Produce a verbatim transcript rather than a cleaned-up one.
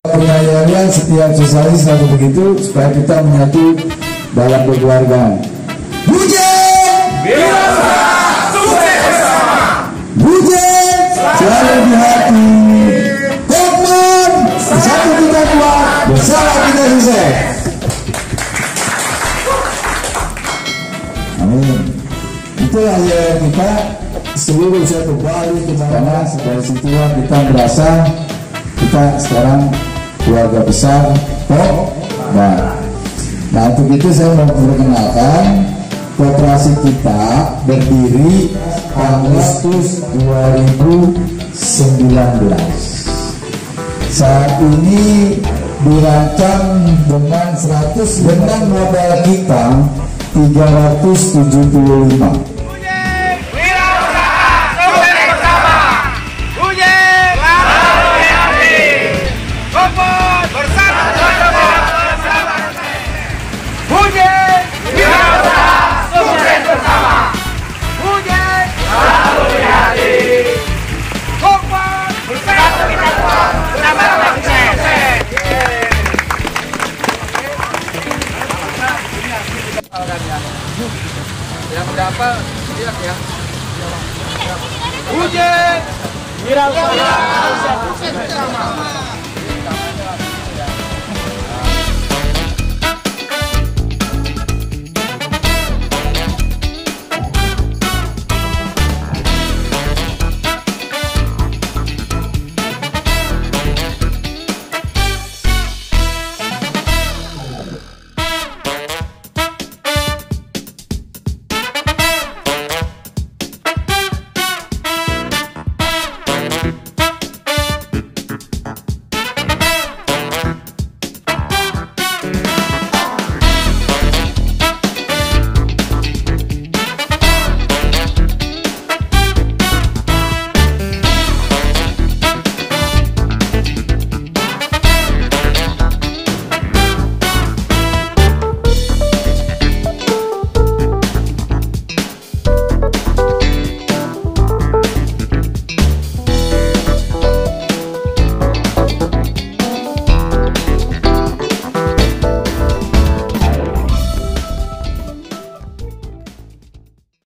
Penyayangan setiap sosialis selalu begitu supaya kita menyatu dalam berkeluarga. Bujen, sukses bersama. Bujen, selalu di hati. Kokman, bersatu kita kuat, bersama kita sukses. Amin. Itulah yang kita seluruh satu Bali kemana dari situlah kita merasa kita sekarang keluarga besar Pok. Nah, nah untuk itu saya mau memperkenalkan koperasi kita berdiri Agustus dua ribu sembilan belas. Saat ini dirancang dengan seratus dengan modal kita tiga ratus tujuh puluh lima. Yang berapa? Lihat ya. Hujan. Wirausaha.